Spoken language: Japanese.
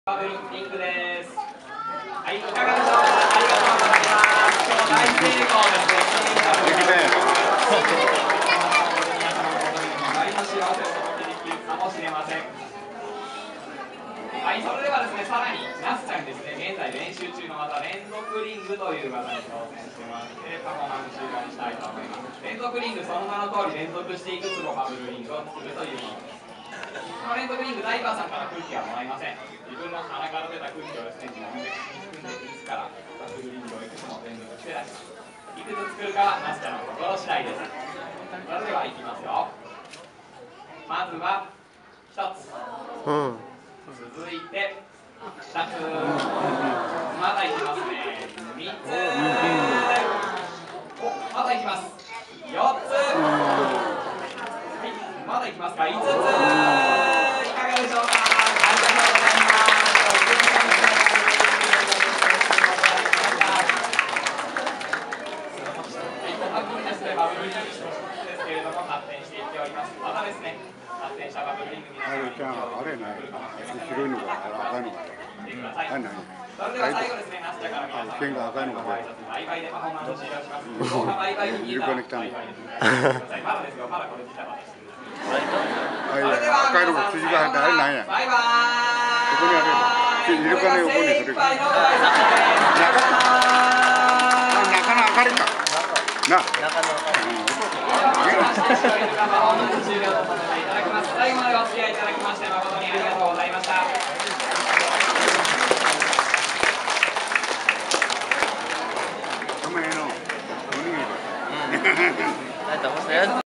バブリングです。はい、いかがでしょうか。ありがとうございます。今日大成功ですね。皆様のことにも大の幸せをお届けできるかもしれません。はい、それではですね、さらにナスちゃんですね、現在練習中の技、連続リングという技に挑戦してもらってパフォーマンス終了にしたいと思います。連続リング、その名の通り連続していくつもバブルリングを作るというものです。この連続リング、ダイバーさんから空気はもらいません。自分の鼻から出た空気をですね、自分で口に含んでいくから、バブルリングをいくつも連続して出します。いくつ作るかはナスちゃんの心次第です。それではいきますよ。まずは1つ、続いて2つ、まだいきますね。3つ、まだいきます。4つ、まだいきますか。5つ、いかがでしょうか。ありがとうございます。バブルですね、バブルリングですけれども発展していっております。またですね、発展したバブルリング皆様にあれない。白いのが赤いのがある。あれない。 それでは最後ですね、ナスちゃんから皆さん剣が赤いのがある。 バイバイでパフォーマンスを終了します。動画バイバイに見えたらバイバイです。まだですよ、まだこれ自体はです。それでは赤いのが筋が入ってあれなんや。 バイバーイ。 ここにある。イルカの横にそれが。中の明かりか。な。中の明かり。最後までお付き合いいただきまして誠にありがとうございました。 おにぎり。